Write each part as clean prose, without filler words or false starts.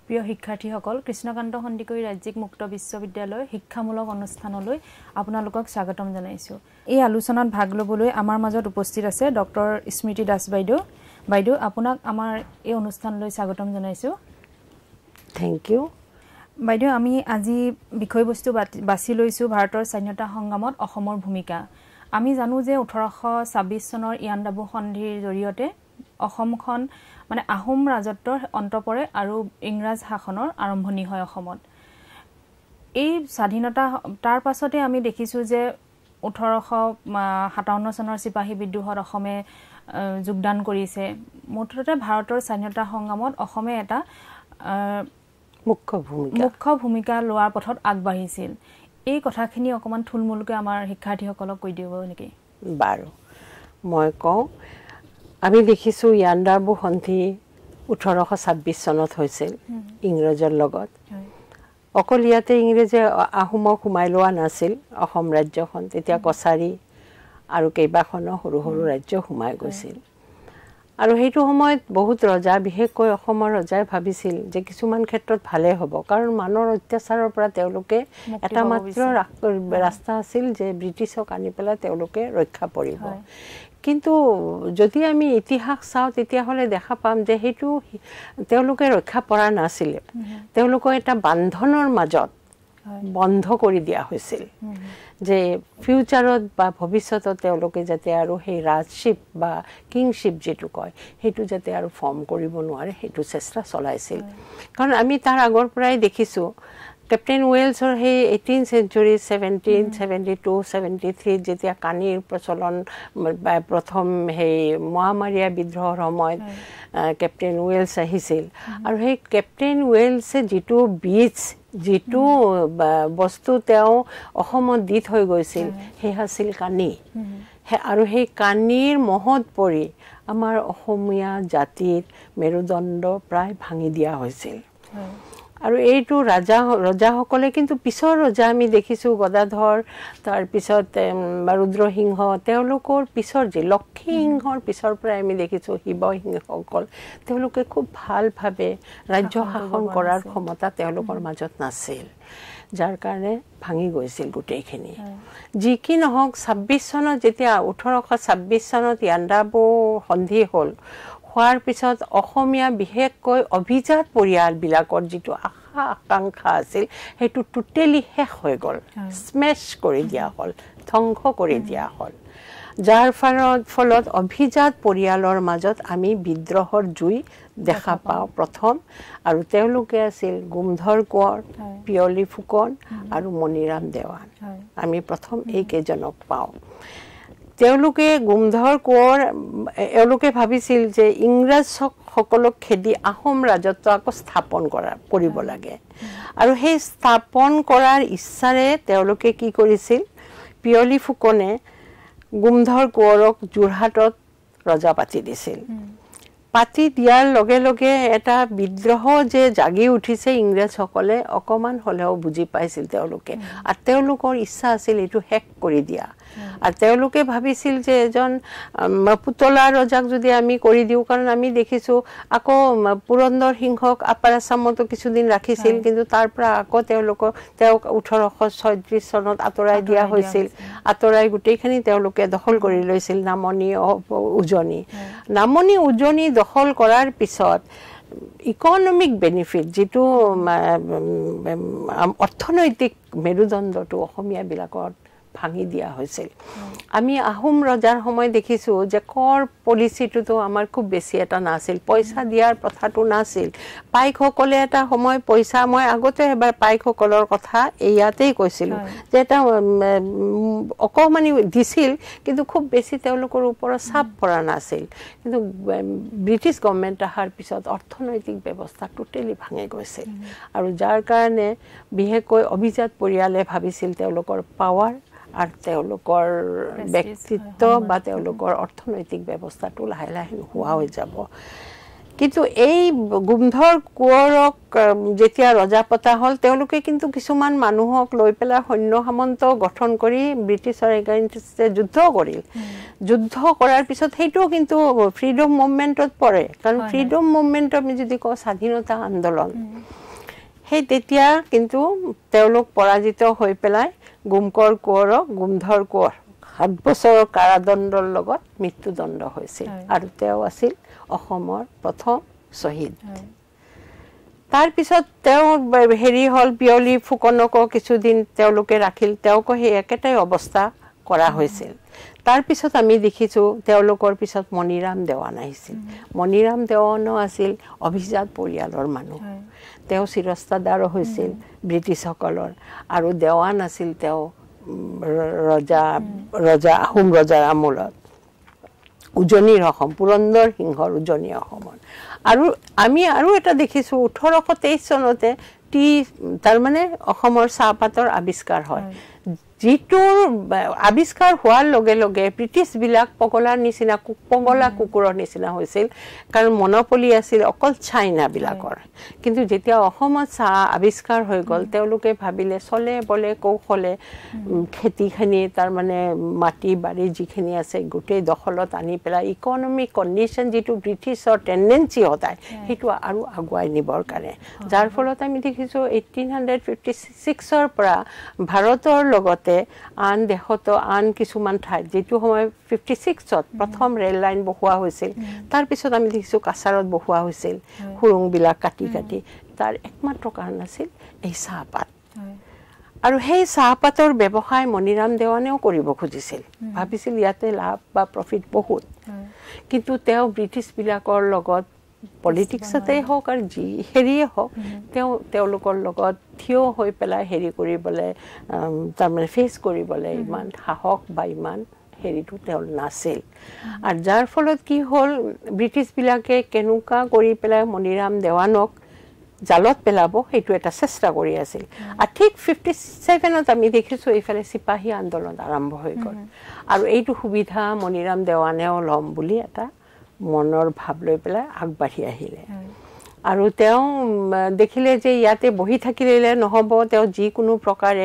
প্ৰিয় শিক্ষাৰ্থীসকল কৃষ্ণকান্ত সন্দিকৈ ৰাজ্যিক মুক্ত বিশ্ববিদ্যালয়ৰ শিক্ষামূলক অনুষ্ঠানলৈ আপোনালোকক স্বাগতম জনাইছো। এই আলোচনাত ভাগ ল'বলৈ আমাৰ মাজত উপস্থিত আছে ডক্টৰ স্মৃতি দাস বাইদেউ। বাইদেউ আপোনাক আমাৰ এই অনুষ্ঠানলৈ স্বাগতম জনাইছো। Thank you. বাইদেউ আমি আজি বিষয়বস্তু বাছি লৈছো ভাৰতৰ স্বাধীনতা সংগ্ৰামত অসমৰ ভূমিকা। আমি জানো যে 1826 চনৰ ইয়াণ্ডাবু সন্ধিৰ জৰিয়তে অসমখন মানে আহোম ৰাজত্বৰ অন্ত পৰে আৰু ইংৰাজ শাসনৰ আৰম্ভণি হয় অসমত। এই স্বাধীনতা তাৰ পাছতে আমি দেখিছো যে 1857 চনৰ সিপাহী বিদ্ৰোহত অসমে যোগদান কৰিছে। মুঠতে ভাৰতৰ স্বাধীনতা সংগ্ৰামত অসমে এটা মুখ্য ভূমিকা লোৱাৰ পথত আগবাঢ়িছিল। এই কথাখিনি অকমান থুলমূলকৈ আমাৰ শিক্ষাৰ্থীসকলক কৈ দিব নেকি? বাৰু মই কওঁ, আমি দেখিছো ইয়াণ্ডাবু সন্ধি 1826 চনত হৈছিল ইংৰাজৰ লগত। অকল ইয়াতে ইংৰাজে আহোমক সোমাই লোৱা নাছিল অসম ৰাজ্যখন, তেতিয়া কছাৰী আৰু কেইবাখনো সৰু সৰু ৰাজ্য সোমাই গৈছিল। আৰু সেইটো সময়ত বহুত ৰজা, বিশেষকৈ অসমৰ ৰজাই ভাবিছিল যে কিছুমান ক্ষেত্ৰত ভালে হ'ব, কাৰণ মানুহৰ অত্যাচাৰৰ পৰা তেওঁলোকে এটা মাত্ৰ ৰাস্তা আছিল যে ব্ৰিটিছক আনি পেলাই তেওঁলোকে ৰক্ষা পৰিব। কিন্তু যদি আমি ইতিহাস চাওঁ তেতিয়াহ'লে দেখা পাম যে সেইটো তেওঁলোকে ৰক্ষা পৰা নাছিলে। তেওঁলোকক এটা বান্ধনৰ মাজত বন্ধ কৰি দিয়া হৈছিল যে ফিউচাৰত বা ভৱিষ্যতত তেওঁলোকে যাতে আৰু সেই ৰাজশ্বিপ বা কিংশ্বিপ যিটো কয় সেইটো যাতে আৰু ফৰ্ম কৰিব নোৱাৰে, সেইটো চেষ্টা চলাইছিল। কাৰণ আমি তাৰ আগৰ পৰাই দেখিছোঁ কেপ্টেইন ৱেলছৰ সেই 18th century 1772-73 যেতিয়া কানিৰ প্ৰচলন প্ৰথম সেই মহামাৰীয়া বিদ্ৰোহৰ সময়ত কেপ্টেইন ৱেলছ আহিছিল। আৰু সেই কেপ্টেইন ৱেলছে যিটো যিটো বস্তু তেওঁ অসমত দি থৈ গৈছিল সেয়া আছিল কানি। আৰু সেই কানিৰ মহত পৰি আমাৰ অসমীয়া জাতিৰ মেৰুদণ্ড প্ৰায় ভাঙি দিয়া হৈছিল। আৰু এইটো ৰজাসকলে কিন্তু পিছৰ ৰজা আমি দেখিছোঁ গদাধৰ, তাৰপিছত ৰুদ্ৰসিংহ, তেওঁলোকৰ পিছৰ যি লক্ষ্মী সিংহৰ পিছৰ পৰাই আমি দেখিছোঁ শিৱসিংহসকল, তেওঁলোকে খুব ভালভাৱে ৰাজ্য শাসন কৰাৰ ক্ষমতা তেওঁলোকৰ মাজত নাছিল, যাৰ কাৰণে ভাঙি গৈছিল গোটেইখিনি। যি কি নহওক 26 চনত যেতিয়া 1826 চনত ইয়াণ্ডাবু সন্ধি হ'ল, হোৱাৰ পিছত অসমীয়া বিশেষকৈ অভিজাত পৰিয়ালবিলাকৰ যিটো আশা আকাংক্ষা আছিল সেইটো টোটেলি শেষ হৈ গ'ল, স্মেছ কৰি দিয়া হ'ল, ধ্বংস কৰি দিয়া হ'ল। যাৰ ফলত অভিজাত পৰিয়ালৰ মাজত আমি বিদ্ৰোহৰ জুই দেখা পাওঁ প্ৰথম। আৰু তেওঁলোকে আছিল গোমধৰ কোঁৱৰ, পিয়লি ফুকন আৰু মণিৰাম দেৱান। আমি প্ৰথম এইকেইজনক পাওঁ। তেওঁলোকে গোমধৰ কোঁৱৰ, এওঁলোকে ভাবিছিল যে ইংৰাজসকলক খেদি আহোম ৰাজত্ব আকৌ স্থাপন কৰিব লাগে। আৰু সেই স্থাপন কৰাৰ ইচ্ছাৰে তেওঁলোকে কি কৰিছিল, পিয়লি ফুকনে গোমধৰ কোঁৱৰক যোৰহাটত ৰজা পাতি দিছিল। পাতি দিয়াৰ লগে লগে এটা বিদ্ৰোহ যে জাগি উঠিছে ইংৰাজসকলে অকণমান হ'লেও বুজি পাইছিল তেওঁলোকে। আৰু তেওঁলোকৰ ইচ্ছা আছিল এইটো শেষ কৰি দিয়া। আৰু তেওঁলোকে ভাবিছিল যে এজন পুতলা ৰজাক যদি আমি কৰি দিওঁ, কাৰণ আমি দেখিছোঁ আকৌ পুৰন্দৰ সিংহক আপাৰ আছামতো কিছুদিন ৰাখিছিল, কিন্তু তাৰ পৰা আকৌ তেওঁক 1836 চনত আঁতৰাই দিয়া হৈছিল। আঁতৰাই গোটেইখিনি তেওঁলোকে দখল কৰি লৈছিল নামনি উজনি দখল কৰাৰ পিছত ইকনমিক বেনিফিট, যিটো অৰ্থনৈতিক মেৰুদণ্ডটো অসমীয়াবিলাকত ভাঙি দিয়া হৈছিল। আমি আহোম ৰজাৰ সময় দেখিছোঁ যে কৰ পলিচিটোতো আমাৰ খুব বেছি এটা নাছিল, পইচা দিয়াৰ প্ৰথাটো নাছিল। পাইকসকলে এটা সময় পইচা, মই আগতে এবাৰ পাইকসকলৰ কথা ইয়াতেই কৈছিলোঁ যে এটা অকণমানি দিছিল, কিন্তু খুব বেছি তেওঁলোকৰ ওপৰত চাপ পৰা নাছিল। কিন্তু ব্ৰিটিছ গভৰ্ণমেণ্ট অহাৰ পিছত অৰ্থনৈতিক ব্যৱস্থা টোটেলি ভাঙি গৈছিল। আৰু যাৰ কাৰণে বিশেষকৈ অভিজাত পৰিয়ালে ভাবিছিল তেওঁলোকৰ পাৱাৰ আৰু তেওঁলোকৰ ব্যক্তিত্ব বা তেওঁলোকৰ অৰ্থনৈতিক ব্যৱস্থাটো লাহে লাহে নোহোৱা হৈ যাব। কিন্তু এই গুমধৰ কোঁৱৰক যেতিয়া ৰজা পতা হ'ল তেওঁলোকে কিন্তু কিছুমান মানুহক লৈ পেলাই সৈন্য সামন্ত গঠন কৰি ব্ৰিটিছৰ এগেইনষ্টে যুদ্ধ কৰিল যুদ্ধ কৰাৰ পিছত সেইটো কিন্তু ফ্ৰীডম মুভমেণ্টত পৰে কাৰণ ফ্ৰীডম মুভমেণ্ট আমি যদি কওঁ স্বাধীনতা আন্দোলন সেই তেতিয়া কিন্তু তেওঁলোক পৰাজিত হৈ পেলাই গুমকৰ কোঁৱৰক গুমধৰ কোঁৱৰ 7 বছৰৰ কাৰাদণ্ডৰ লগত মৃত্যুদণ্ড হৈছিল আৰু তেওঁ আছিল অসমৰ প্ৰথম শ্বহীদ তাৰ পিছত তেওঁ হেৰি হ'ল পিয়লি ফুকনকো কিছুদিন তেওঁলোকে ৰাখিল তেওঁকো সেই একেটাই অৱস্থা কৰা হৈছিল তাৰ পিছত আমি দেখিছোঁ তেওঁলোকৰ পিছত মণিৰাম দেৱান আহিছিল মণিৰাম দেৱানো আছিল অভিজাত পৰিয়ালৰ মানুহ তেওঁ চিৰস্তাদাৰো হৈছিল ব্ৰিটিছসকলৰ আৰু দেৱান আছিল তেওঁ ৰজা আহোম ৰজাৰ আমোলত উজনিৰ অসম পুৰন্দৰ সিংহৰ উজনি অসমত আৰু আমি আৰু এটা দেখিছোঁ 1823 চনতে তাৰমানে অসমৰ চাহপাতৰ আৱিষ্কাৰ হয় যিটোৰ আৱিষ্কাৰ হোৱাৰ লগে লগে ব্ৰিটিছবিলাক পগলাৰ নিচিনা পগলা কুকুৰৰ নিচিনা হৈছিল কাৰণ মনোপলি আছিল অকল চাইনাবিলাকৰ কিন্তু যেতিয়া অসমত চাহ আৱিষ্কাৰ হৈ গ'ল তেওঁলোকে ভাবিলে চলে বলে কৌশলে খেতিখিনি তাৰমানে মাটি বাৰী যিখিনি আছে গোটেই দখলত আনি পেলাই ইকনমিক কণ্ডিশ্যন যিটো ব্ৰিটিছৰ টেণ্ডেঞ্চি সদায় সেইটো আৰু আগুৱাই নিবৰ কাৰণে যাৰ ফলত আমি দেখিছোঁ 1856ৰ পৰা ভাৰতৰ লগতে আন দেশতো আন কিছুমান ঠাইত যেটো সময় 56ত প্ৰথম ৰেল লাইন বহোৱা হৈছিল তাৰ পিছত আমি দেখিছোঁ কাছাৰত বহোৱা হৈছিল খুৰুংবিলাক কাটি কাটি তাৰ একমাত্ৰ কাৰণ আছিল এই চাহপাত আৰু সেই চাহপাতৰ ব্যৱসায় মণিৰাম দেৱানেও কৰিব খুজিছিল ভাবিছিল ইয়াতে লাভ বা প্ৰফিট বহুত কিন্তু তেওঁ ব্ৰিটিছবিলাকৰ লগত পলিটিক্সতে হওক আৰু যি হেৰিয়ে হওক তেওঁলোকৰ লগত থিয় হৈ পেলাই হেৰি কৰিবলৈ তাৰমানে ফেচ কৰিবলৈ ইমান সাহস বা ইমান হেৰিটো তেওঁ নাছিল আৰু যাৰ ফলত কি হ'ল ব্ৰিটিছবিলাকে কেনেকুৱা কৰি পেলাই মণিৰাম দেৱানক জালত পেলাব সেইটো এটা চেষ্টা কৰি আছিল আৰু ঠিক 57ত আমি দেখিছোঁ এইফালে চিপাহী আন্দোলন আৰম্ভ হৈ গ'ল আৰু এইটো সুবিধা মণিৰাম দেৱানেও ল'ম বুলি এটা মনৰ ভাৱ লৈ পেলাই আগবাঢ়ি আহিলে আৰু তেওঁ দেখিলে যে ইয়াতে বহি থাকিলে নহ'ব তেওঁ যিকোনো প্ৰকাৰে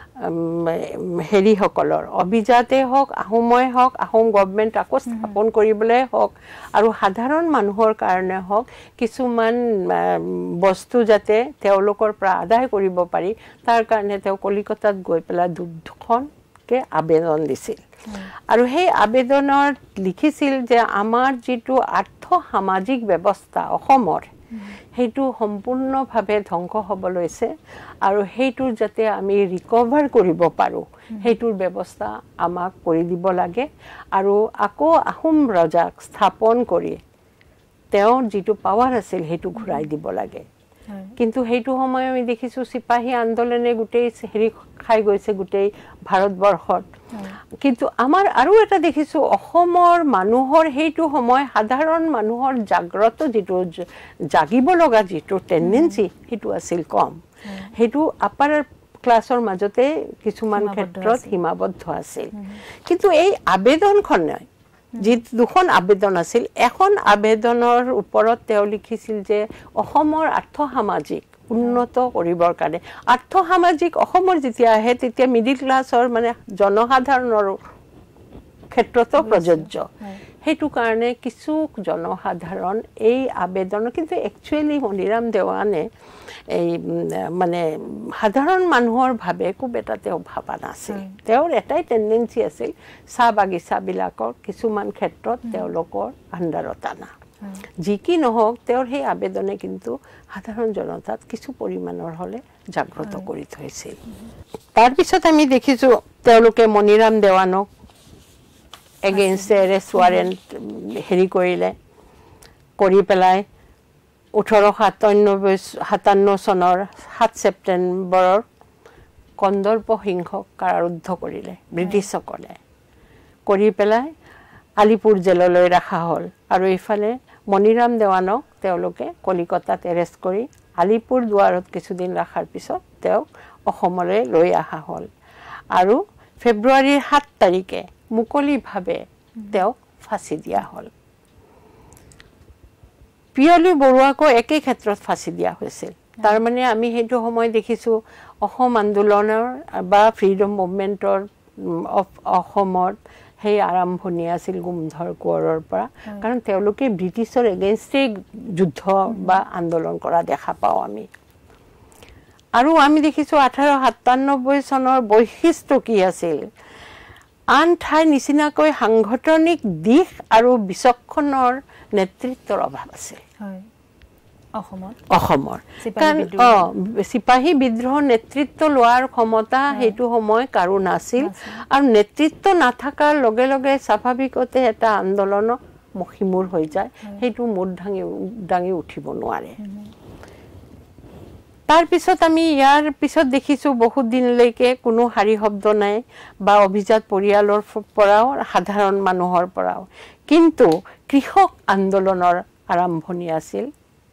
হেৰিসকলৰ অভিজাতে হওক আহোমে হওক আহোম গভৰ্ণমেণ্ট আকৌ স্থাপন কৰিবলৈ হওক আৰু সাধাৰণ মানুহৰ কাৰণে হওক কিছুমান বস্তু যাতে তেওঁলোকৰ পৰা আদায় কৰিব পাৰি তাৰ কাৰণে তেওঁ কলিকতাত গৈ পেলাই দুখনকে আবেদন দিছিল আৰু সেই আবেদনত লিখিছিল যে আমাৰ যিটো আৰ্থ সামাজিক ব্যৱস্থা অসমৰ সেইটো সম্পূৰ্ণভাৱে ধ্বংস হ'ব লৈছে আৰু সেইটো যাতে আমি ৰিকভাৰ কৰিব পাৰোঁ সেইটোৰ ব্যৱস্থা আমাক কৰি দিব লাগে আৰু আকৌ আহোম ৰজাক স্থাপন কৰি তেওঁৰ যিটো পাৱাৰ আছিল সেইটো ঘূৰাই দিব লাগে কিন্তু সেইটো সময় আমি দেখিছোঁ চিপাহী আন্দোলনে গোটেই হেৰি খাই গৈছে গোটেই ভাৰতবৰ্ষত কিন্তু আমাৰ আৰু এটা দেখিছোঁ অসমৰ মানুহৰ সেইটো সময় সাধাৰণ মানুহৰ জাগ্ৰত যিটো জাগিব লগা যিটো টেণ্ডেঞ্চি সেইটো আছিল কম সেইটো আপাৰ ক্লাছৰ মাজতে কিছুমান ক্ষেত্ৰত সীমাবদ্ধ আছিল কিন্তু এই আবেদনখনে যি দুখন আবেদন আছিল এখন আবেদনৰ ওপৰত তেওঁ লিখিছিল যে অসমৰ আৰ্থ সামাজিক উন্নত কৰিবৰ কাৰণে আৰ্থ সামাজিক অসমৰ যেতিয়া আহে তেতিয়া মিডিল ক্লাছৰ মানে জনসাধাৰণৰ ক্ষেত্ৰতো প্ৰযোজ্য সেইটো কাৰণে কিছু জনসাধাৰণ এই আবেদন কিন্তু একচুৱেলি মণিৰাম দেৱানে এই মানে সাধাৰণ মানুহৰ ভাৱে খুব এটা তেওঁ ভাবা নাছিল তেওঁৰ এটাই টেণ্ডেঞ্চি আছিল চাহ বাগিচাবিলাকৰ কিছুমান ক্ষেত্ৰত তেওঁলোকৰ আণ্ডাৰত আনা যি কি নহওক তেওঁৰ সেই আবেদনে কিন্তু সাধাৰণ জনতাত কিছু পৰিমাণৰ হ'লে জাগ্ৰত কৰি থৈছিল তাৰপিছত আমি দেখিছোঁ তেওঁলোকে মণিৰাম দেৱানক এগেইনষ্ট এৰেষ্ট ৱাৰেণ্ট হেৰি কৰিলে কৰি পেলাই 1857 চনৰ 7 ছেপ্টেম্বৰৰ কন্দৰ্প সিংহক কাৰাৰুদ্ধ কৰিলে ব্ৰিটিছসকলে কৰি পেলাই আলিপুৰ জেললৈ ৰখা হ'ল আৰু এইফালে মণিৰাম দেৱানক তেওঁলোকে কলিকতাত এৰেষ্ট কৰি আলিপুৰ দুৱাৰত কিছুদিন ৰখাৰ পিছত তেওঁক অসমলৈ লৈ অহা হ'ল আৰু ফেব্ৰুৱাৰীৰ 7 তাৰিখে মুকলিভাৱে তেওঁক ফাঁচি দিয়া হ'ল পিয়লি বৰুৱাকো একে ক্ষেত্ৰত ফাঁচি দিয়া হৈছিল তাৰ মানে আমি হেতু সময় দেখিছো অসম আন্দোলনৰ বা ফ্ৰীডম মুভমেন্টৰ অফ অসমত সেই আৰম্ভণি আছিল গুমধৰ কোঁৱৰৰ পৰা কাৰণ তেওঁলোকে ব্ৰিটিছৰ এগেইনষ্টে যুদ্ধ বা আন্দোলন কৰা দেখা পাও আমি আৰু আমি দেখিছো 1897 চনৰ বৈশিষ্ট্য কি আছিল আন ঠাই নিচিনাকৈ সাংগঠনিক দিশ আৰু বিচক্ষণৰ নেতৃত্বৰ অভাৱ আছে অসমৰ সিপাহী বিদ্ৰোহ নেতৃত্ব লোৱাৰ ক্ষমতা হেতু সময় কাৰো নাছিল আৰু নেতৃত্ব নাথাকাৰ লগে লগে স্বাভাৱিকতে এটা আন্দোলন মখিমূৰ হৈ যায় হেতু মুড দাঙি উঠিব নোৱাৰে তাৰ পিছত আমি ইয়াৰ পিছত দেখিছো বহুত দিনলৈকে কোনো হাৰি শব্দ নাই বা অভিজাত পৰিয়ালৰ পৰাও সাধাৰণ মানুহৰ পৰাও কিন্তু কৃষক আন্দোলনৰ আৰম্ভণি আছিল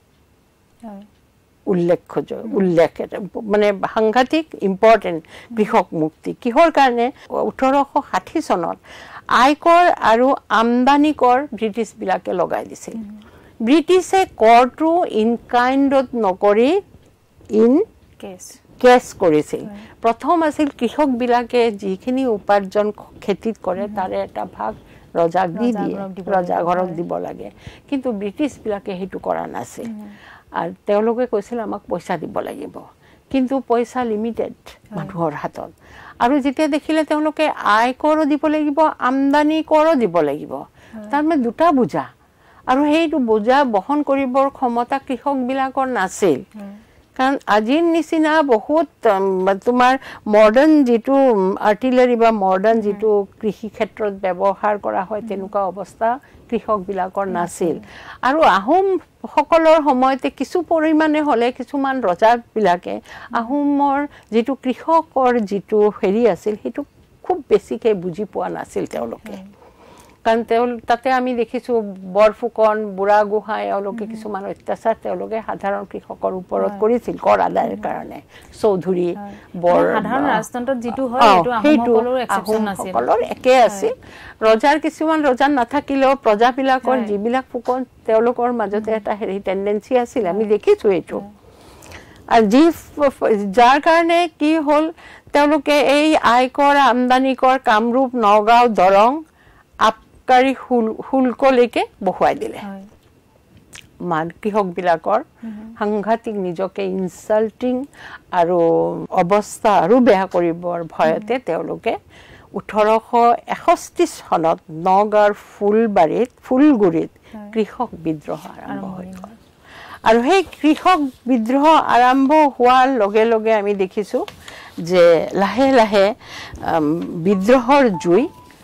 উল্লেখ মানে সাংঘাতিক ইম্পৰ্টেন্ট কৃষক মুক্তি কিহৰ কাৰণে 1860 চনত আয়কৰ আৰু আমদানি কৰ ব্ৰিটিছ বিলাকে লগাই দিছিল ব্ৰিটিছে কৰটো ইন কাইণ্ডত নকৰি ইন কেছ কৰিছিল প্ৰথম আছিল কৃষক বিলাকে যিখিনি উপাৰ্জন খেতিত কৰে তাৰে এটা ভাগ ৰজাক দি দিয়ে ৰজা ঘৰক দিব লাগে কিন্তু ব্ৰিটিছ বিলাকে হেতু কৰা নাছিল আৰু তেওঁলোকে কৈছিল আমাক পইচা দিব লাগিব কিন্তু পইচা লিমিটেড মানুহৰ হাতত আৰু যেতিয়া দেখিলে তেওঁলোকে আয় কৰও দিব লাগিব আমদানি কৰও দিব লাগিব তাৰ মানে দুটা বুজা আৰু হেইটো বুজা বহন কৰিবৰ ক্ষমতা কৃষক বিলাকৰ নাছিল কাৰণ আজিৰ নিচিনা বহুত তোমাৰ মডাৰ্ন যেটো আৰ্টিলাৰী বা মডাৰ্ন যেটো কৃষি ক্ষেত্ৰত ব্যৱহাৰ কৰা হয় তেনেকুৱা অৱস্থা কৃষক বিলাকৰ নাছিল আৰু আহোম সকলৰ সময়তে কিছু পৰিমাণে হলে কিছুমান ৰজা বিলাকে আহোমৰ যেটো কৃষকৰ যেটো হেৰি আছিল হেতু খুব বেছিকে বুজি পোৱা নাছিল তেওঁলোকে কাৰণ তাতে আমি দেখিছো বৰফুকন বুঢ়া গোহাঁই এওঁলোকে কিছুমান অত্যাচাৰ তেওঁলোকে সাধাৰণ কৃষকৰ ওপৰত কৰিছিল কৰ আদায়ৰ কাৰণে চৌধুৰী বৰ সাধাৰণ ৰাজতন্ত্ৰত যেটো হয় এটো আহোমসকলৰ এক্সেপচন আছিল সকলৰ একে আছিল ৰজাৰ কিছুমান ৰজা নাথাকিলেও প্ৰজাবিলাকৰ যিবিলাক ফুকন তেওঁলোকৰ মাজতে এটা হেৰি টেন্ডেন্সি আছিল আমি দেখিছো এটো আৰু যাৰ কাৰণে কি হল তেওঁলোকে এই আয়কৰ আমদানি কৰ কামৰূপ নগাঁও দৰং কাৰি শুল্কলৈকে বহুৱাই দিলে কৃষক বিলাকৰ সাংঘাতিক নিজকে ইনসাল্টিং আৰু অৱস্থা আৰু বেয়া কৰিবৰ ভয়তে তেওঁলোকে 1861 চনত নগাঁৱৰ ফুলগুৰিত কৃষক বিদ্ৰোহ আৰম্ভ হয় আৰু সেই কৃষক বিদ্ৰোহ আৰম্ভ হোৱাৰ লগে লগে আমি দেখিছো যে লাহে লাহে বিদ্ৰোহৰ জুই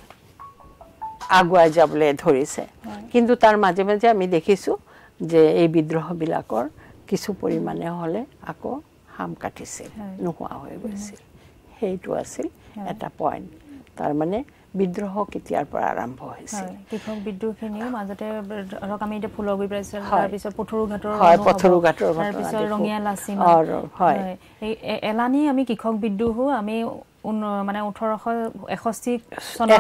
আগুৱাই যাবলৈ ধৰিছে কিন্তু তাৰ মাজে মাজে আমি দেখিছো যে এই বিদ্ৰোহ বিলাকৰ কিছু পৰিমাণে হলে আকৌ হাম কাটিছিল নোহোৱা হৈ গৈছিল হেইটো আছিল এটা পইণ্ট তাৰ মানে বিদ্ৰোহ কেতিয়াৰ পৰা আৰম্ভ হৈছিল কৃষক বিদ্ৰোহখিনিও মাজতে ধৰক আমি এটা ফুলগুৰি পাইছিল তাৰ পিছত পথৰুঘাটৰ তাৰ পিছত ৰঙিয়া লাচিমা হয় এই এলানি আমি কৃষক বিদ্ৰোহ আমি মানে 1861 চনৰ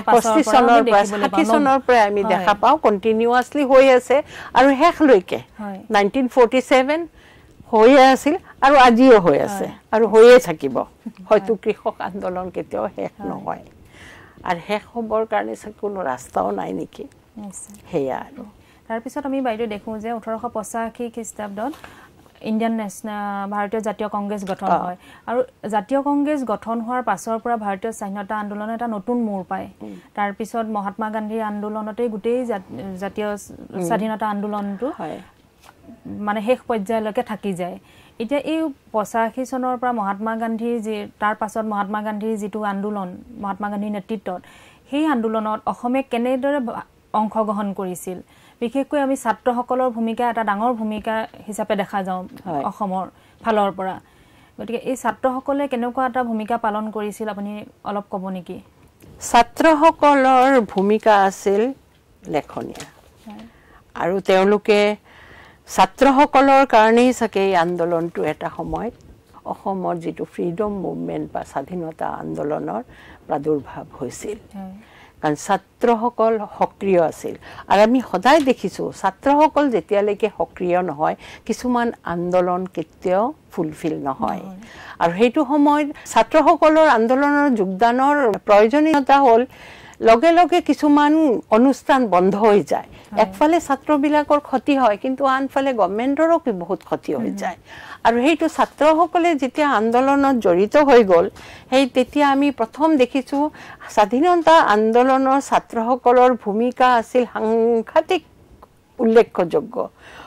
পৰা আমি দেখা পাও কন্টিনিউয়াসলি হৈ আছে আৰু হেখলৈকে 1947 হৈ আছিল আৰু আজিও হৈ আছে আৰু হৈয়ে থাকিব হয়তো কৃষক আন্দোলন কেতিয়াও শেষ নহয় আৰু শেষ হবৰ কাৰণে কোনো ৰাস্তাও নাই নেকি হেয়া আৰু তাৰ পিছত আমি বাইদেউ দেখো যে 1885 খ্ৰীষ্টাব্দত ইণ্ডিয়ান ভাৰতীয় জাতীয় কংগ্ৰেছ গঠন হয় আৰু জাতীয় কংগ্ৰেছ গঠন হোৱাৰ পাছৰ পৰা ভাৰতীয় স্বাধীনতা আন্দোলন এটা নতুন মূৰ পায় তাৰ পিছত মহাত্মা গান্ধীৰ আন্দোলনতে গোটেই জাতীয় স্বাধীনতা আন্দোলনটো মানে শেষ পৰ্যায়লৈকে থাকি যায় এতিয়া এই 85 চনৰ পৰা মহাত্মা গান্ধীৰ যে তাৰ পাছত মহাত্মা গান্ধীৰ যেটো আন্দোলন মহাত্মা গান্ধীৰ নেতৃত্বত সেই আন্দোলনত অসমে কেনেদৰে অংশগ্ৰহণ কৰিছিল বিশেষকৈ আমি ছাত্ৰসকলৰ ভূমিকা এটা ডাঙৰ ভূমিকা হিচাপে দেখা যাওঁ অসমৰ ফালৰ পৰা গতিকে এই ছাত্ৰসকলে কেনেকুৱা এটা ভূমিকা পালন কৰিছিল আপুনি অলপ ক'ব নেকি ছাত্ৰসকলৰ ভূমিকা আছিল লেখনীয়া আৰু তেওঁলোকে ছাত্ৰসকলৰ কাৰণেই সকে এই আন্দোলনটো এটা সময় অসমৰ যেটো ফ্ৰীডম মুভমেন্ট বা স্বাধীনতা আন্দোলনৰ প্ৰাদুৰ্ভাৱ হৈছিল কাৰণ ছাত্ৰসকল সক্ৰিয় আছিল আৰু আমি সদায় দেখিছোঁ ছাত্ৰসকল যেতিয়ালৈকে সক্ৰিয় নহয় কিছুমান আন্দোলন কেতিয়াও ফুলফিল নহয় আৰু সেইটো সময়ত ছাত্ৰসকলৰ আন্দোলনৰ যোগদানৰ প্ৰয়োজনীয়তা হ'ল লগে লগে কিছুমান অনুষ্ঠান বন্ধ হৈ যায় একফালে ছাত্ৰবিলাকৰ ক্ষতি হয় কিন্তু আনফালে গভৰ্ণমেণ্টৰো বহুত ক্ষতি হৈ যায় আৰু সেইটো ছাত্ৰসকলে যেতিয়া আন্দোলনত জড়িত হৈ গ'ল সেই তেতিয়া আমি প্ৰথম দেখিছোঁ স্বাধীনতা আন্দোলনৰ ছাত্ৰসকলৰ ভূমিকা আছিল সাংঘাতিক উল্লেখযোগ্য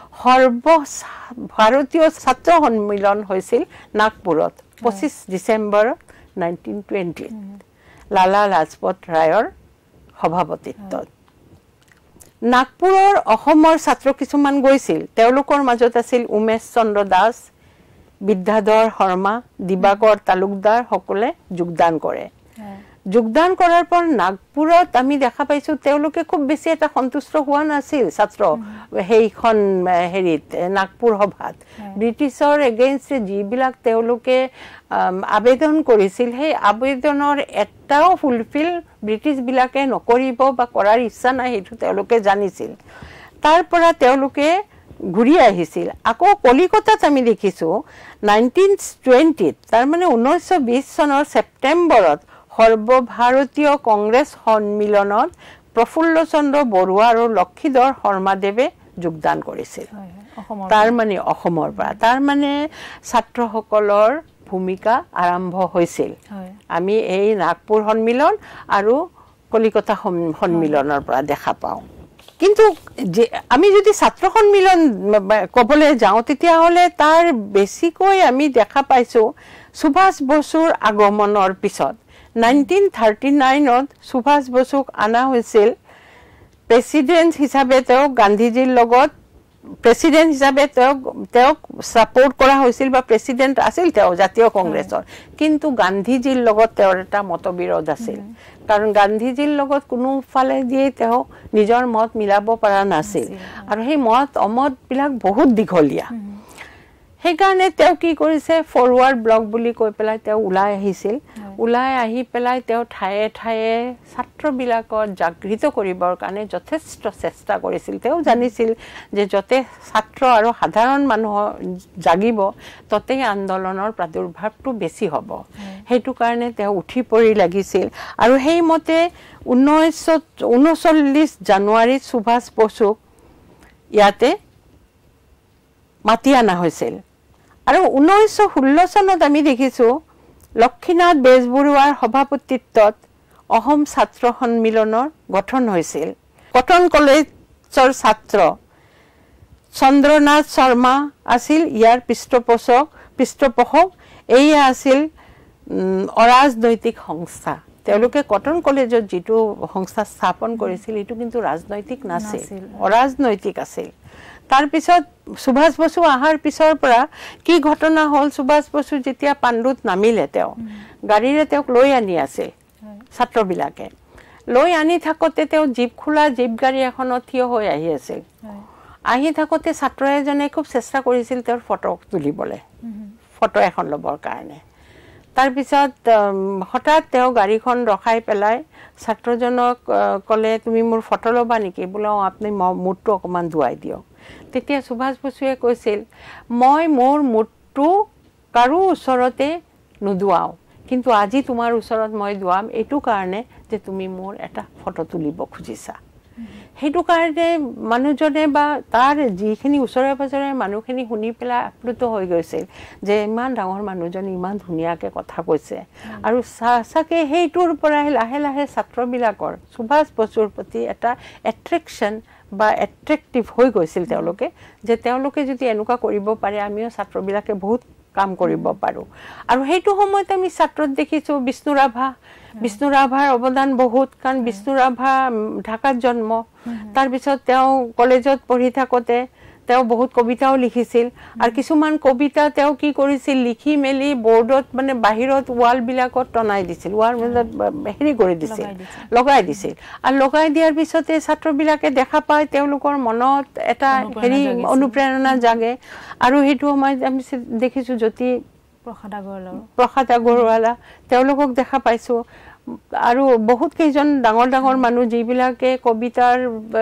ভাৰতীয় ছাত্ৰ সন্মিলন হৈছিল নাগপুৰত 25 ডিচেম্বৰ 1920 লালা লাজপত ৰায়ৰ সভাপতিত্বত নাগপুৰৰ অসমৰ ছাত্ৰ কিছুমান গৈছিল তেওঁলোকৰ মাজত আছিল উমেশ চন্দ্ৰ দাস বিদ্যাধৰ শৰ্মা দিবাকৰ তালুকদাৰ সকলে যোগদান কৰে যোগদান কৰাৰ পৰ নাগপুৰত আমি দেখা পাইছো তেওঁলোকে খুব বেছি এটা সন্তুষ্ট হোৱা নাছিল ছাত্ৰ হেইখন হেৰিত নাগপুৰ সভাত ব্ৰিটিছৰ এগেইনষ্ট যিবিলাক তেওঁলোকে আবেদন কৰিছিল সেই আবেদনৰ এটাও ফুলফিল ব্ৰিটিছ বিলাকে নকৰিব বা কৰাৰ ইচ্ছা নাই সেইটো তেওঁলোকে জানিছিল তাৰ পৰা তেওঁলোকে ঘূৰি আহিছিল আকৌ কলিকতাত আমি দেখিছো 1920 তাৰ মানে 1920 চনৰ ছেপ্টেম্বৰত সৰ্বভাৰতীয় কংগ্ৰেছ সন্মিলনত প্ৰফুল্ল চন্দ্ৰ বৰুৱা আৰু লক্ষীধৰ শৰ্মাদেৱে যোগদান কৰিছিল তাৰ মানে অসমৰ পৰা তাৰ মানে ছাত্ৰসকলৰ ভূমিকা আৰম্ভ হৈছিল আমি এই নাগপুৰ সন্মিলন আৰু কলিকতা সন্মিলনৰ পৰা দেখা পাওঁ কিন্তু আমি যদি ছাত্ৰ সন্মিলন ক'বলৈ যাওঁ তেতিয়াহ'লে তাৰ বেছিকৈ আমি দেখা পাইছোঁ সুভাষ বসুৰ আগমনৰ পিছত 1939ত সুভাষ বসুক আনা হৈছিল প্ৰেসিডেন্ট হিচাপে তেওঁক গান্ধীজীৰ লগত প্ৰেসিডেন্ট হিচাপে তেওঁক সাপোৰ্ট কৰা হৈছিল বা প্ৰেসিডেন্ট আছিল তেওঁ জাতীয় কংগ্ৰেছৰ কিন্তু গান্ধীজীৰ লগত তেওঁৰ এটা মতবিৰোধ আছিল কাৰণ গান্ধীজীৰ লগত কোনো ফালে দিয়ে তেওঁ নিজৰ মত মিলাব পৰা নাছিল আৰু সেই মত বিলাক বহুত দীঘলীয়া সেইকাৰণে তেওঁ কি কৰিছে ফৰৱাৰ্ড ব্লক বুলি কৈ পেলাই তেওঁ ওলাই আহিছিল ওলাই আহি পেলাই তেওঁ ঠায়ে ঠায়ে ছাত্ৰবিলাকৰ জাগৃত কৰিবৰ কাৰণে যথেষ্ট চেষ্টা কৰিছিল তেওঁ জানিছিল যে যতে ছাত্ৰ আৰু সাধাৰণ মানুহ জাগিব ততে আন্দোলনৰ প্ৰাদুৰ্ভাৱটো বেছি হ'ব হেতু কাৰণে তেওঁ উঠি পৰি লাগিছিল আৰু সেই মতে 1939 জানুৱাৰীত সুভাষ বসুক ইয়াতে মাতি আনা হৈছিল আৰু 1916 চনত আমি দেখিছোঁ লক্ষীনাথ বেজবৰুৱাৰ সভাপতিত্বত অসম ছাত্ৰ সন্মিলনৰ গঠন হৈছিল কটন কলেজৰ ছাত্ৰ চন্দ্ৰনাথ শৰ্মা আছিল ইয়াৰ পৃষ্ঠপোষক এয়া আছিল অৰাজনৈতিক সংস্থা তেওঁলোকে কটন কলেজত যেটো সংস্থা স্থাপন কৰিছিল এটো কিন্তু ৰাজনৈতিক নাছিল অৰাজনৈতিক আছিল তাৰ পিছত সুভাষ বসু আহাৰ পিছৰ পৰা কি ঘটনা হল সুভাষ বসু যেতিয়া পাণ্ডুত নামিলে তেওঁ গাড়ীৰে তেওঁক লৈ আনি আছিল ছাত্ৰবিলাকে লৈ আনি থাকতে তেওঁ জিপ খোলা জিপ গাড়ী এখনত থিয় হৈ আহি আছিল আহি থাকতে ছাত্ৰ এজনে খুব চেষ্টা কৰিছিল তেওঁৰ ফটো তুলিবলৈ ফটো এখন লবৰ কাৰণে তাৰ পিছত হঠাৎ তেওঁ গাড়ীখন ৰখাই পেলাই ছাত্ৰজনক কলে তুমি মোৰ ফটো লবা নেকি বোলা আপুনি মুটটো অকমান দুৱাই দিয়ক তেতিয়া সুভাষ বসুৱে কৈছিল মই মোৰ মুটটো কাৰো ওচৰতে নুদুৱাও কিন্তু আজি তোমাৰ ওচৰত মই দুৱাম এটো কাৰণে যে তুমি মোৰ এটা ফটো তুলিব খুজিছা হেতু কাৰণে মানুহজনে বা তাৰ যিখিনি ওচৰে পাজৰে মানুহখিনি শুনি পেলাই আপ্লুত হৈ গৈছিল যে ইমান ডাঙৰ মানুহজন ইমান ধুনীয়াকে কথা কৈছে আৰু সাকে হেইটোৰ পৰা লাহে লাহে ছাত্ৰবিলাকৰ সুভাষ বসুৰ প্ৰতি এটা এট্ৰেকচন বা এট্ৰেক্টিভ হৈ গৈছিল তেওঁলোকে যে তেওঁলোকে যদি এনেকুৱা কৰিব পাৰে আমিও ছাত্ৰবিলাকে বহুত কাম কৰিব পাৰো আৰু হেইটো সময়ত আমি ছাত্ৰত দেখিছো বিষ্ণু ৰাভাৰ অৱদান বহুত কাৰণ বিষ্ণু ৰাভা ঢাকাত জন্ম তাৰ পিছত তেওঁ কলেজত পঢ়ি থাকতে তেওঁ বহুত কবিতাও লিখিছিল আৰু কিছুমান কবিতা তেওঁ কি কৰিছিল লিখি মেলি বোৰ্ডত মানে বাহিৰত ওয়াল বিলাকত টনাই দিছিল ওয়াল হেৰি কৰি দিছিল লগাই দিছিল আৰু লগাই দিয়াৰ পিছতে ছাত্ৰবিলাকে দেখা পায় তেওঁলোকৰ মনত এটা হেৰি অনুপ্ৰেৰণা জাগে আৰু হেতু সময়ত আমি দেখিছো জ্যোতি প্ৰসাদ আগৰৱালা তেওঁলোকক দেখা পাইছো আৰু বহুত কেইজন ডাঙৰ ডাঙৰ মানুহ যিবিলাকে কবিতাৰ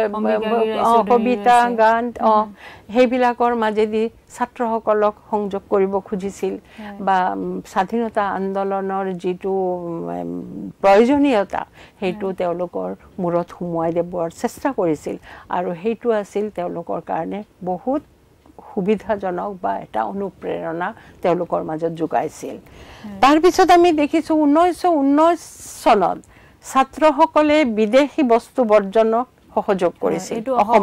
কবিতা গান সেইবিলাকৰ মাজেদি ছাত্ৰসকলক সংযোগ কৰিব খুজিছিল বা স্বাধীনতা আন্দোলনৰ যিটো প্ৰয়োজনীয়তা সেইটো তেওঁলোকৰ মূৰত সুমুৱাই দিবৰ চেষ্টা কৰিছিল আৰু সেইটো আছিল তেওঁলোকৰ কাৰণে বহুত সুবিধাজনক বা এটা অনুপ্ৰেৰণা তেওঁলোকৰ মাজত যোগাইছিল তাৰ পিছত আমি দেখিছো 1919 চনত ছাত্ৰসকলে বিদেশী বস্তু বৰ্জনক সহযোগ কৰিছিল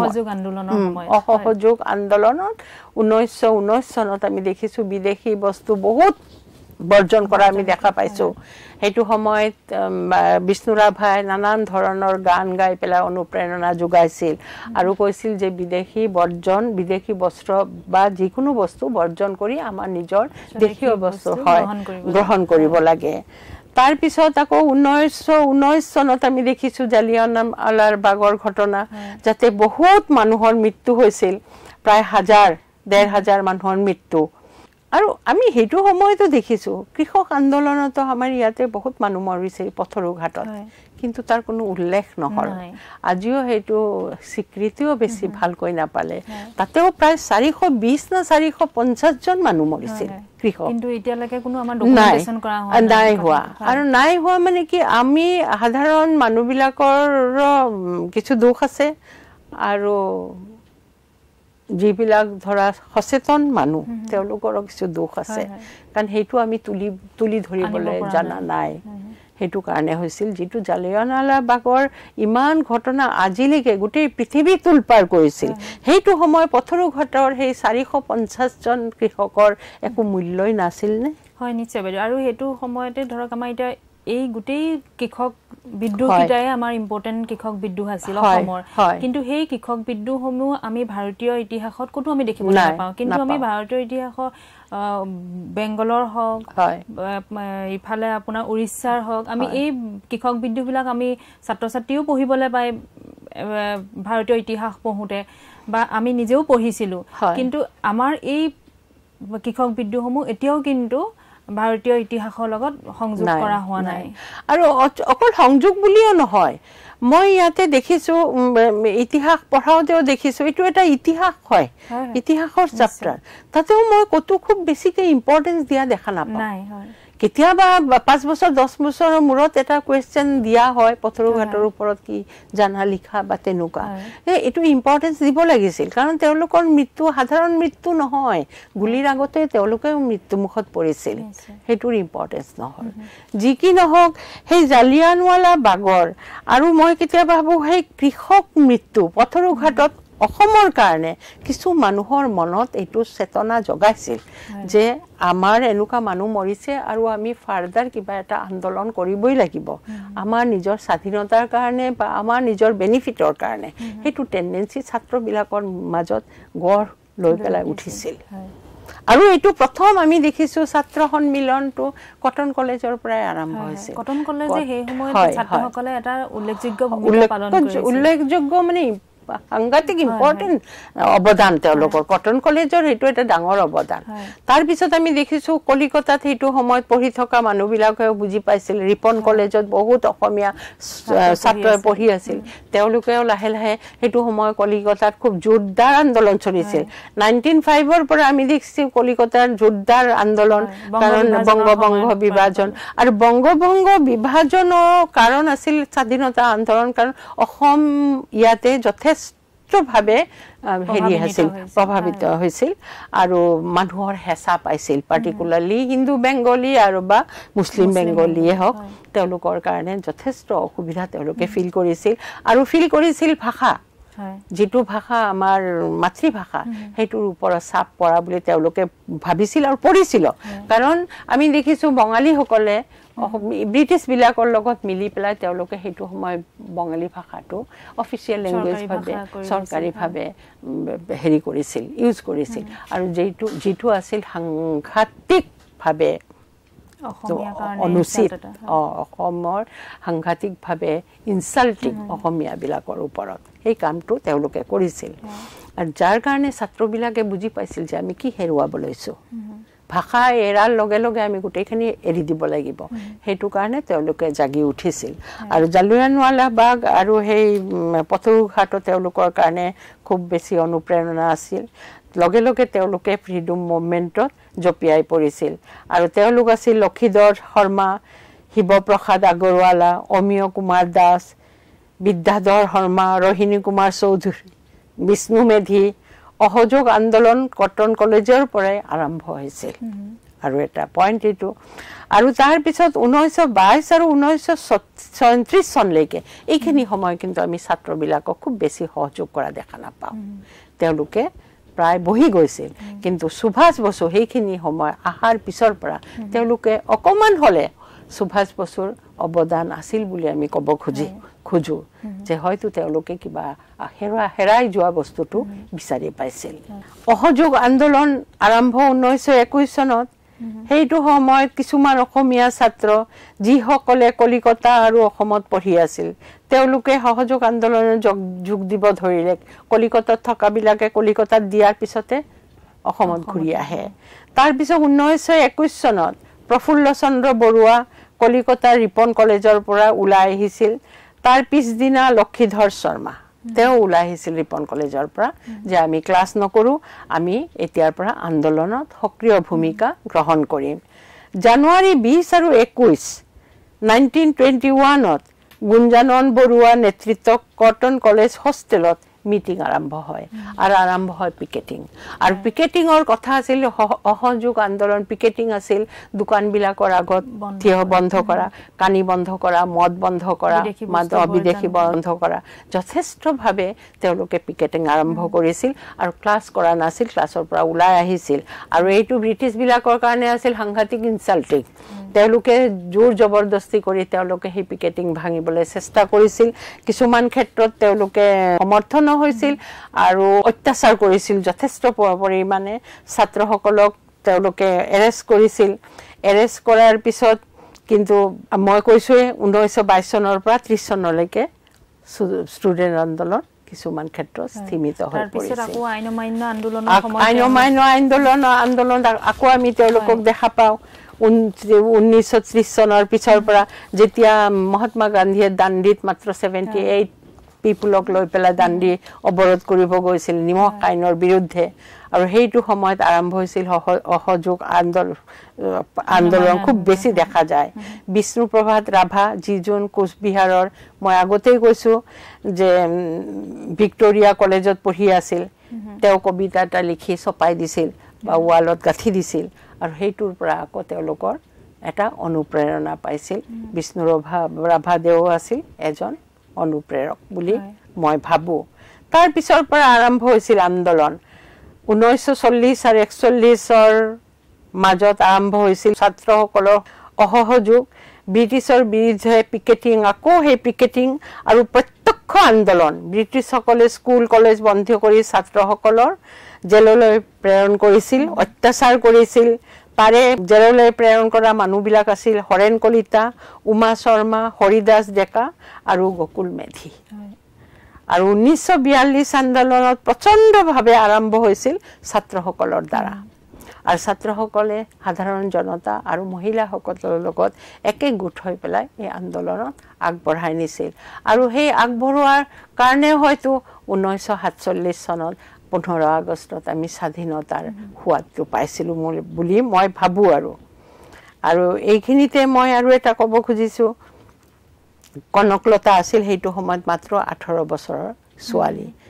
অসহযোগ আন্দোলনত 1919 চনত আমি দেখিছো বিদেশী বস্তু বহুত বৰ্জন কৰা আমি দেখা পাইছো হেতু সময়ত বিষ্ণুৰাভাই নানান ধৰণৰ গান গাই পেলাই অনুপ্ৰেৰণা যোগাইছিল আৰু কৈছিল যে বিদেশী বস্ত্ৰ বা যিকোনো বস্তু বৰ্জন কৰি আমাৰ নিজৰ দেশীয় বস্তু গ্ৰহণ কৰিব লাগে তাৰ পিছত আকৌ 1919 চনত আমি দেখিছো জালিয়ানৱালাৰ বাগৰ ঘটনা যাতে বহুত মানুহৰ মৃত্যু হৈছিল প্ৰায় 1000-1500 মানুহৰ মৃত্যু আৰু আমি হেতু সময়তো দেখিছো কৃষক আন্দোলনতো আমাৰ ইয়াতে বহুত মানুহ মৰিছিল পথৰু ঘাটত কিন্তু তাৰ কোনো উল্লেখ নহল আজিও হেতু স্বীকৃতিও বেছি ভালকৈ নাপালে তাতেও প্ৰায় 420 না 450 জন মানুহ মৰিছিল কৃষক কিন্তু এতিয়ালৈকে কোনো আমাৰ ডকুমেন্টেশন কৰা হোৱা আৰু নাই হোৱা মানে কি আমি সাধাৰণ মানুহবিলাকৰ কিছু দুখ আছে আৰু যিবিলাক ধৰা সচেতন মানুহ তেওঁলোকৰ কিছু দুখ আছে কাৰণ হেতু আমি তুলি ধৰিবলৈ জানা নাই হেতু কাৰণে হৈছিল যেটো জালিয়ানৱালা বাগৰ ইমান ঘটনা আজিলৈকে গোটেই পৃথিৱী তুলপাৰ কৰিছিল হেতু সময় পথৰু ঘাটৰ সেই 450 জন কৃষকৰ একো মূল্যই নাছিল নে হয় নিশ্চয় বাইদেউ আৰু হেতু সময়তে ধৰক আমাৰ এটা এই গোটেই কৃষক বিদ্ৰোহ কিটাই আমাৰ ইম্পৰ্টেন্ট কৃষক বিদ্ৰোহ আছিল অসমৰ কিন্তু সেই কৃষক বিদ্ৰোহসমূহ আমি ভাৰতীয় ইতিহাসত কতো আমি দেখিবলৈ নাপাওঁ কিন্তু আমি ভাৰতীয় ইতিহাসত বেংগলৰ হওক ইফালে আপোনাৰ উৰিষ্যাৰ হওক আমি এই কৃষক বিদ্ৰোহবিলাক আমি ছাত্ৰ-ছাত্ৰীও পঢ়িবলৈ পাই ভাৰতীয় ইতিহাস পঢ়োতে বা আমি নিজেও পঢ়িছিলো কিন্তু আমাৰ এই কৃষক বিদ্ৰোহসমূহ এতিয়াও কিন্তু ভাৰতীয় ইতিহাসৰ লগত সংযোগ কৰা হোৱা নাই আৰু অকল সংযোগ বুলিও নহয় মই ইয়াতে দেখিছো ইতিহাস পঢ়াওতেও দেখিছো এটো এটা ইতিহাস হয় ইতিহাসৰ চেপ্টাৰ তাতেও মই কতো খুব বেছিকৈ ইম্পৰ্টেন্স দিয়া দেখা নাপাওঁ নাই হয় কেতিয়াবা 5 বছৰ 10 বছৰৰ মূৰত এটা কোৱেশ্চন দিয়া হয় পথৰু ঘাটৰ ওপৰত কি জানা লিখা বা তেনুকা এটো ইম্পৰ্টেন্স দিব লাগিছিল কাৰণ তেওঁলোকৰ মৃত্যু সাধাৰণ মৃত্যু নহয় গুলিৰ আগতে তেওঁলোকেও মৃত্যু মুখত পৰিছিল হেতুৰ ইম্পৰ্টেন্স নহল যি কি নহওক সেই জালিয়ানৱালা বাগৰ আৰু মই কেতিয়াবা ভাবো সেই কৃষক মৃত্যু পথৰু ঘাটত অসমৰ কাৰণে কিছু মানুহৰ মনত এটো চেতনা জগাইছিল যে আমাৰ এনুকা মানুহ মৰিছে আৰু আমি ফাৰ্দাৰ কিবা এটা আন্দোলন কৰিবই লাগিব আমাৰ নিজৰ স্বাধীনতাৰ কাৰণে বা আমাৰ নিজৰ বেনিফিটৰ কাৰণে হেতু টেন্ডেন্সি ছাত্ৰবিলাকৰ মাজত গঢ় লৈ পেলাই উঠিছিল আৰু এটো প্ৰথম আমি দেখিছো ছাত্ৰ সন্মিলনটো কটন কলেজৰ পৰাই আৰম্ভ হৈছিল কটন কলেজে সেই সময়ত ছাত্ৰসকলে এটা উল্লেখযোগ্য ভূমিকা পালন কৰিছিল উল্লেখযোগ্য মানে সাংঘাতিক ইম্পৰ্টেন্ট অৱদান তেওঁলোকৰ কটন কলেজৰ হেতু এটা ডাঙৰ অৱদান তাৰ পিছত আমি দেখিছো কলিকতাত হেতু সময়ত পঢ়ি থকা মানুহবিলাকে বুজি পাইছিল ৰিপন কলেজত বহুত অসমীয়া ছাত্ৰই পঢ়ি আছিল তেওঁলোকেও লাহে লাহে হেতু সময় কলিকতাত খুব জোৰদাৰ আন্দোলন চলিছিল 1905 ৰ পৰা আমি দেখিছো কলিকতাৰ জোৰদাৰ আন্দোলন কাৰণ বংগভংগ বিভাজন আৰু বংগভংগ বিভাজনৰ কাৰণ আছিল স্বাধীনতা আন্দোলন কাৰণ অসম ইয়াতে ভাবে হেৰি আছিল প্ৰভাৱিত হৈছিল আৰু মানুহৰ হেঁচা পাইছিল পাৰ্টিকুলাৰলি হিন্দু বেংগলী আৰু বা মুছলিম বেংগলীয়ে হওক তেওঁলোকৰ কাৰণে যথেষ্ট অসুবিধা তেওঁলোকে ফিল কৰিছিল ভাষা যেটো ভাষা আমাৰ মাতৃভাষা হেতুৰ ওপৰত চাপ পৰা বুলি তেওঁলোকে ভাবিছিল আৰু পঢ়িছিল কাৰণ আমি দেখিছো বঙালীসকলে ব্ৰিটিছ বিলাকৰ লগত মিলি পেলাই তেওঁলোকে হেতু সময় বঙালী ভাষাটো অফিচিয়েল ল্যাঙ্গুৱেজ ভাবে সৰকাৰি ভাবে হেৰি কৰিছিল ইউজ কৰিছিল আৰু যেটো আছিল সাংঘাতিক ভাবে অনুচিত অসমৰ সাংঘাতিক ভাবে ইনসাল্টিং অসমীয়া বিলাকৰ ওপৰত এই কামটো তেওঁলোকে কৰিছিল আৰু যাৰ কাৰণে ছাত্ৰবিলাকে বুজি পাইছিল যে আমি কি হেৰুৱাব লৈছো ভাষা এৰাৰ লগে লগে আমি গোটেইখিনি এৰি দিব লাগিব সেইটো কাৰণে তেওঁলোকে জাগি উঠিছিল আৰু জালিয়ানৱালা বাগ আৰু সেই পথৰুঘাট তেওঁলোকৰ কাৰণে খুব বেছি অনুপ্ৰেৰণা আছিল লগে লগে তেওঁলোকে ফ্ৰীডম মুভমেণ্টত জপিয়াই পৰিছিল আৰু তেওঁলোক আছিল লক্ষীধৰ শৰ্মা শিৱপ্ৰসাদ আগৰৱালা অমিয় কুমাৰ দাস বিদ্যাধৰ শৰ্মা ৰহিনী কুমাৰ চৌধুৰী বিষ্ণু মেধি অহযোগ আন্দোলন কটন কলেজৰ পৰাই আৰম্ভ হৈছিল আৰু এটা পইণ্ট এইটো আৰু তাৰ পিছত 1922 আৰু 1937 চনলৈকে এইখিনি সময় কিন্তু আমি ছাত্ৰবিলাকক খুব বেছি সহযোগ কৰা দেখা নাপাওঁ তেওঁলোকে প্ৰায় বহি গৈছিল কিন্তু সুভাষ বসু সেইখিনি সময় আহাৰ পিছৰ পৰা তেওঁলোকে অকমান হলে সুভাষ বসুৰ অৱদান আছিল বুলি আমি ক'ব খুজো যে হয়তো তেওঁলোকে কিবা হেৰাই যোৱা বস্তুটো বিচাৰি পাইছিল অহযোগ আন্দোলন আৰম্ভ 1921 চনত সেইটো সময়ত কিছুমান অসমীয়া ছাত্ৰ যিসকলে কলিকতা আৰু অসমত পঢ়ি আছিল তেওঁলোকে সহযোগ আন্দোলনত যোগ দিব ধৰিলে কলিকতাত থকাবিলাকে কলিকতাত দিয়াৰ পিছতে অসমত ঘূৰি আহে তাৰ পিছত 1921 চনত প্ৰফুল্ল চন্দ্ৰ বৰুৱা কলিকতাৰ ৰিপন কলেজৰ পৰা ওলাই আহিছিল তাৰ পিছদিনা লক্ষীধৰ শৰ্মা তেওঁ ওলাই আহিছিল ৰিপন কলেজৰ পৰা যে আমি ক্লাছ নকৰো আমি এতিয়াৰ পৰা আন্দোলনত সক্ৰিয় ভূমিকা গ্ৰহণ কৰিম জানুৱাৰী 20 আৰু 21 1921ত গুঞ্জানন বৰুৱা নেতৃত্বত কটন কলেজ হোষ্টেলত মিটিং আৰম্ভ হয় আৰু আৰম্ভ হয় পিকেটিং আৰু পিকেটিংৰ কথা আছিল অহযোগ আন্দোলন পিকেটিং আছিল দোকানবিলাকৰ আগত থিয় বন্ধ কৰা কানি বন্ধ কৰা মদ বন্ধ কৰা বিদেশী বন্ধ কৰা যথেষ্টভাৱে তেওঁলোকে পিকেটিং আৰম্ভ কৰিছিল আৰু ক্লাছ কৰা নাছিল ক্লাছৰ পৰা ওলাই আহিছিল আৰু এইটো ব্ৰিটিছবিলাকৰ কাৰণে আছিল সাংঘাতিক ইনচাল্টিং তেওঁলোকে জোৰ জবৰদস্তি কৰি তেওঁলোকে সেই পিকেটিং ভাঙিবলৈ চেষ্টা কৰিছিল কিছুমান ক্ষেত্ৰত তেওঁলোকে সমৰ্থন হৈছিল আৰু অত্যাচাৰ কৰিছিল যথেষ্ট পৰিমাণে ছাত্ৰসকলক তেওঁলোকে এৰেষ্ট কৰিছিল এৰেষ্ট কৰাৰ পিছত কিন্তু মই কৈছোৱে 1922 চনৰ পৰা 30 চনলৈকে ষ্টুডেণ্ট আন্দোলন কিছুমান ক্ষেত্ৰত স্থিমিত হৈ পৰিছিল তাৰপিছত আকৌ আইন অমান্য আন্দোলন আকৌ আমি তেওঁলোকক দেখা পাওঁ 1930 চনৰ পিছৰ পৰা যেতিয়া মহাত্মা গান্ধীয়ে দাণ্ডিত মাত্ৰ 78 পিপলক লৈ পেলাই দাণ্ডি অৱৰোধ কৰিব গৈছিল নিমখ আইনৰ বিৰুদ্ধে আৰু সেইটো সময়ত আৰম্ভ হৈছিল অহযোগ আন্দোলন খুব বেছি দেখা যায় বিষ্ণুপ্ৰভাত ৰাভা যিজন কোচবিহাৰৰ মই আগতেই কৈছো যে ভিক্টোৰিয়া কলেজত পঢ়ি আছিল তেওঁ কবিতা এটা লিখি ছপাই দিছিল বা ৱালত গাঁঠি দিছিল আৰু সেইটোৰ পৰা আকৌ তেওঁলোকৰ এটা অনুপ্ৰেৰণা পাইছিল বিষ্ণুপ্ৰভাদেও আছিল এজন অনুপ্ৰেৰক বুলি মই ভাবো তাৰ পিছৰ পৰা আৰম্ভ হৈছিল আন্দোলন 1940 আৰু 41ৰ মাজত আৰম্ভ হৈছিল ছাত্ৰসকলৰ অসহযোগ ব্ৰিটিছৰ বিৰুদ্ধে পিকেটিং আকৌ সেই পিকেটিং আৰু প্ৰত্যক্ষ আন্দোলন ব্ৰিটিছসকলে স্কুল কলেজ বন্ধ কৰি ছাত্ৰসকলৰ জেললৈ প্ৰেৰণ কৰিছিল অত্যাচাৰ কৰিছিল তাৰে জেললৈ প্ৰেৰণ কৰা মানুহবিলাক আছিল হৰেণ কলিতা উমা শৰ্মা হৰিদাস ডেকা আৰু গকুল মেধি আৰু 1942 আন্দোলনত প্ৰচণ্ডভাৱে আৰম্ভ হৈছিল ছাত্ৰসকলৰ দ্বাৰা আৰু ছাত্ৰসকলে সাধাৰণ জনতা আৰু মহিলাসকলৰ লগত একে গোট হৈ পেলাই এই আন্দোলনত আগবঢ়াই নিছিল আৰু সেই আগবঢ়োৱাৰ কাৰণে হয়তো 1947 চনত 15 আগষ্টত আমি স্বাধীনতাৰ সোৱাদটো পাইছিলোঁ বুলি মই ভাবোঁ আৰু এইখিনিতে মই আৰু এটা ক'ব খুজিছোঁ কনকলতা আছিল সেইটো সময়ত মাত্ৰ 18 বছৰৰ ছোৱালী